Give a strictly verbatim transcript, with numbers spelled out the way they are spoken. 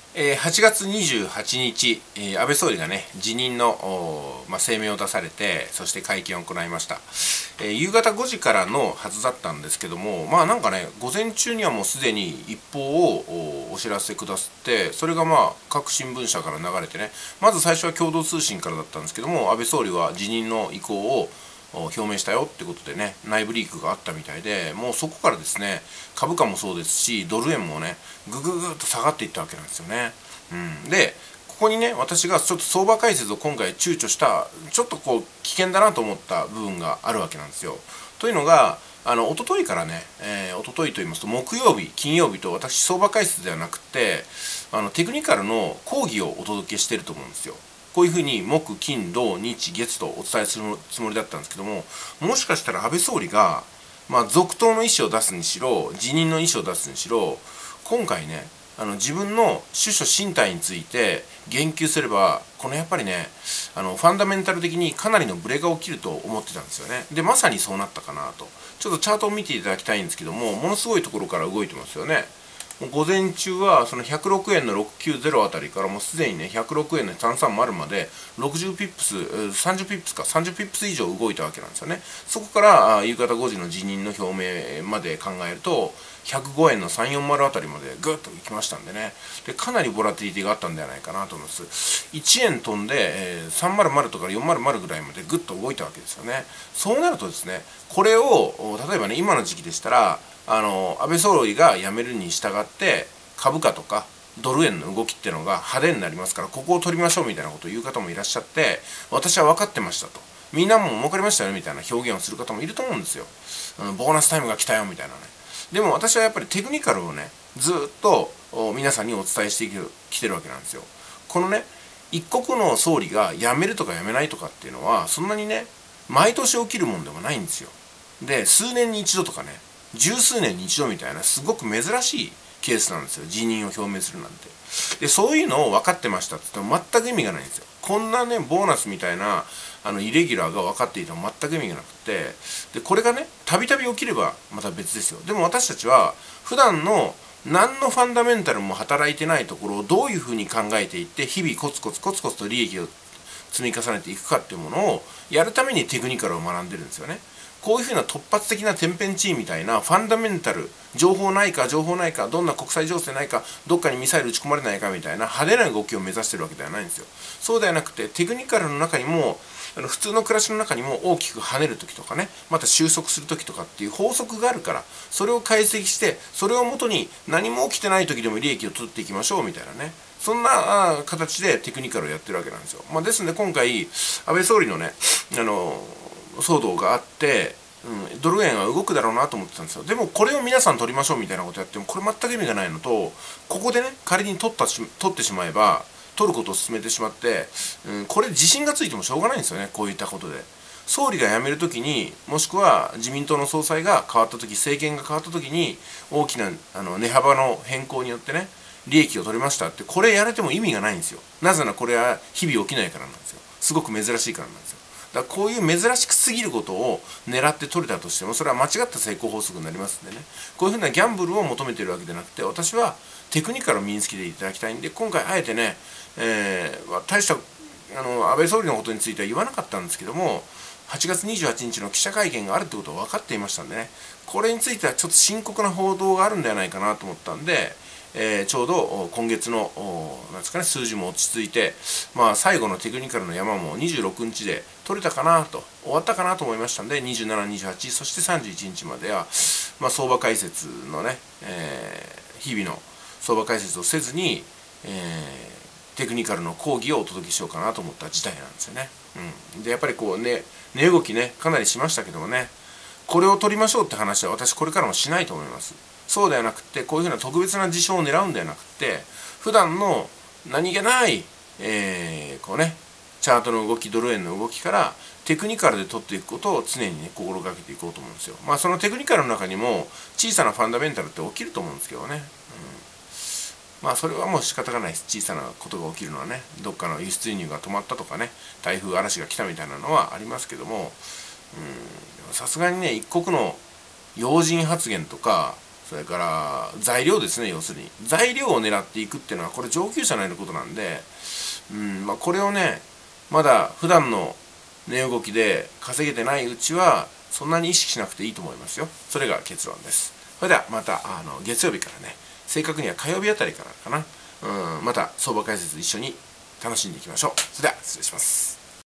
えーはちがつにじゅうはちにち、えー安倍総理がね、辞任の、おまあ、声明を出されて、そして会見を行いました。えー夕方ごじからのはずだったんですけども、まあなんかね、午前中にはもうすでに一報をおお知らせくださって、それがまあ各新聞社から流れてね、まず最初は共同通信からだったんですけども、安倍総理は辞任の意向を表明したよってことでね、内部リークがあったみたいで、もうそこからですね、株価もそうですし、ドル円もね、ぐぐぐっと下がっていったわけなんですよね。うん、で、ここにね、私がちょっと相場解説を今回躊躇した、ちょっとこう、危険だなと思った部分があるわけなんですよ。というのが、あの、一昨日からね、えー、一昨日と言いますと、木曜日、金曜日と、私、相場解説ではなくて、あの、テクニカルの講義をお届けしていると思うんですよ。こういうふうに木、金、土、日、月とお伝えするつもりだったんですけども、もしかしたら安倍総理が、まあ、続投の意思を出すにしろ、辞任の意思を出すにしろ、今回ね、あの自分の主書進退について言及すれば、このやっぱりね、あのファンダメンタル的にかなりのブレが起きると思ってたんですよね。で、まさにそうなったかなと。ちょっとチャートを見ていただきたいんですけども、ものすごいところから動いてますよね。もう午前中はそのひゃくろくえんのろくきゅうゼロあたりからもうすでにね、ひゃくろくえんのさんさんまるまでろくじゅうピップス、さんじゅうピップスか、さんじゅうピップス以上動いたわけなんですよね。そこから夕方ごじの辞任の表明まで考えると、ひゃくごえんのさんびゃくよんじゅうあたりまでぐっと行きましたんでね。で、かなりボラティリティがあったんではないかなと思います。いちえん飛んで、えー、さんびゃくとかよんひゃくぐらいまでぐっと動いたわけですよね。そうなるとですね、これを、例えばね、今の時期でしたら、あの、安倍総理が辞めるに従って、株価とかドル円の動きっていうのが派手になりますから、ここを取りましょうみたいなことを言う方もいらっしゃって、私は分かってましたと。みんなも儲かりましたよみたいな表現をする方もいると思うんですよ。うん、ボーナスタイムが来たよみたいなね。でも私はやっぱりテクニカルをね、ずっと皆さんにお伝えしてきてるわけなんですよ。このね、一国の総理が辞めるとか辞めないとかっていうのは、そんなにね、毎年起きるもんでもないんですよ。で、数年に一度とかね、十数年に一度みたいな、すごく珍しいケースなんですよ。辞任を表明するなんて。で、そういうのを分かってましたって言っても全く意味がないんですよ。こんなね、ボーナスみたいな、あの、イレギュラーが分かっていても全く意味がなくて、で、これがね、たびたび起きればまた別ですよ。でも私たちは、普段の何のファンダメンタルも働いてないところをどういうふうに考えていって、日々コツコツコツコツと利益を積み重ねていくかっていうものをやるためにテクニカルを学んでるんですよね。こういうふうな突発的な天変地異みたいなファンダメンタル、情報ないか情報ないか、どんな国際情勢ないか、どっかにミサイル撃ち込まれないかみたいな派手な動きを目指してるわけではないんですよ。そうではなくて、テクニカルの中にも、あの普通の暮らしの中にも大きく跳ねるときとかね、また収束するときとかっていう法則があるから、それを解析して、それをもとに何も起きてないときでも利益を取っていきましょうみたいなね。そんな形でテクニカルをやってるわけなんですよ。まあ、ですので今回、安倍総理のね、あの、騒動があって、うん、ドル円は動くだろうなと思ってたんですよ。でもこれを皆さん取りましょうみたいなことやっても、これ全く意味がないのと、ここでね、仮に取ったし取ってしまえば、取ることを進めてしまって、うん、これ自信がついてもしょうがないんですよね、こういったことで。総理が辞めるときに、もしくは自民党の総裁が変わったとき、政権が変わったときに、大きなあの値幅の変更によってね、利益を取れましたって、これやれても意味がないんですよ。なぜならこれは日々起きないからなんですよ。すごく珍しいからなんですよ。だからこういう珍しくすぎることを狙って取れたとしても、それは間違った成功法則になりますんでね。こういうふうなギャンブルを求めているわけでなくて、私はテクニカルを身につけていただきたいんで、今回あえてね、えー、大したあの安倍総理のことについては言わなかったんですけども、はちがつにじゅうはちにちの記者会見があるってことは分かっていましたんでね、これについてはちょっと深刻な報道があるんではないかなと思ったんで、えー、ちょうど今月のなんですかね、数字も落ち着いて、まあ、最後のテクニカルの山もにじゅうろくにちで取れたかなと、終わったかなと思いましたんで、にじゅうしち、にじゅうはち、そしてさんじゅういちにちまでは、まあ、相場解説のね、えー、日々の相場解説をせずに、えー、テクニカルの講義をお届けしようかなと思った事態なんですよね。うん、でやっぱりこうね、値動きね、かなりしましたけどもね、これを取りましょうって話は私これからもしないと思います。そうではなくて、こういうふうな特別な事象を狙うんではなくて、普段の何気ない、えー、こうね、チャートの動き、ドル円の動きからテクニカルで取っていくことを常にね、心がけていこうと思うんですよ。まあそのテクニカルの中にも小さなファンダメンタルって起きると思うんですけどね。うん、まあそれはもう仕方がないです。小さなことが起きるのはね、どっかの輸出輸入が止まったとかね、台風嵐が来たみたいなのはありますけども、さすがにね、一国の要人発言とか、 それから材料ですね。要するに材料を狙っていくっていうのはこれ上級者のやることなんで、うんまあ、これをねまだ普段の値動きで稼げてないうちはそんなに意識しなくていいと思いますよ。それが結論です。それではまたあの月曜日からね、正確には火曜日あたりからかな、うんまた相場解説一緒に楽しんでいきましょう。それでは失礼します。